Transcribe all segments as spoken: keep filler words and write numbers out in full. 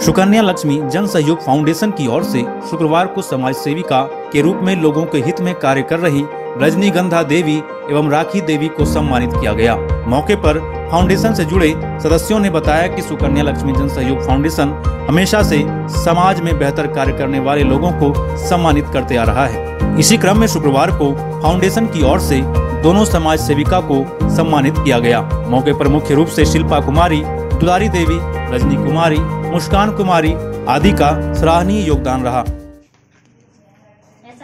सुकन्या लक्ष्मी जन सहयोग फाउंडेशन की ओर से शुक्रवार को समाज सेविका के रूप में लोगों के हित में कार्य कर रही रजनीगंधा देवी एवं राखी देवी को सम्मानित किया गया। मौके पर फाउंडेशन से जुड़े सदस्यों ने बताया कि सुकन्या लक्ष्मी जन सहयोग फाउंडेशन हमेशा से समाज में बेहतर कार्य करने वाले लोगों को सम्मानित करते आ रहा है। इसी क्रम में शुक्रवार को फाउंडेशन की ओर से दोनों समाज सेविका को सम्मानित किया गया। मौके पर मुख्य रूप से शिल्पा कुमारी, दुलारी देवी, रजनी कुमारी, मुस्कान कुमारी आदि का सराहनीय योगदान रहा। ऐसा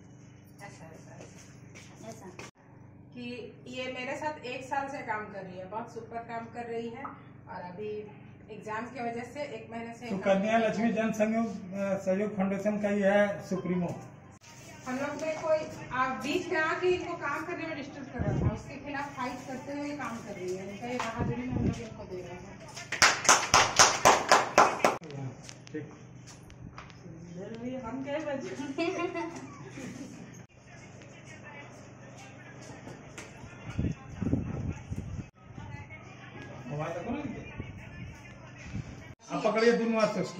ऐसा कि ये मेरे साथ एक साल से काम कर रही है, बहुत सुपर काम कर रही है और अभी एग्जाम की वजह से एक महीने से सुकन्या लक्ष्मी जन सहयोग सहयोग फाउंडेशन का ही है सुप्रीमो। हम लोग में कोई आप बीच में आके इनको काम करने में डिस्टर्ब कर रहा था, उसके खिलाफ फाइट करते हुए काम कर रही है। इनका ये बहादुरी में हम लोग इनको दे रहे हैं। हम क्या बचे आप पकड़िए दोनों हाथ से उसको।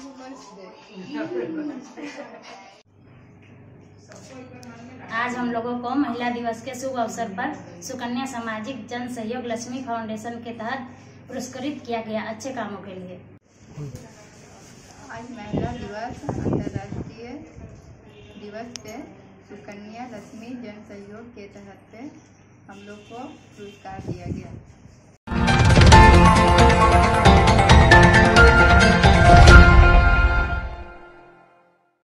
आज हम लोगों को महिला दिवस के शुभ अवसर पर सुकन्या सामाजिक जन सहयोग लक्ष्मी फाउंडेशन के तहत पुरस्कृत किया गया अच्छे कामों के लिए। आज महिला दिवस अंतर्राष्ट्रीय दिवस पे सुकन्या लक्ष्मी जन सहयोग के तहत पे हम लोग को पुरस्कार दिया गया।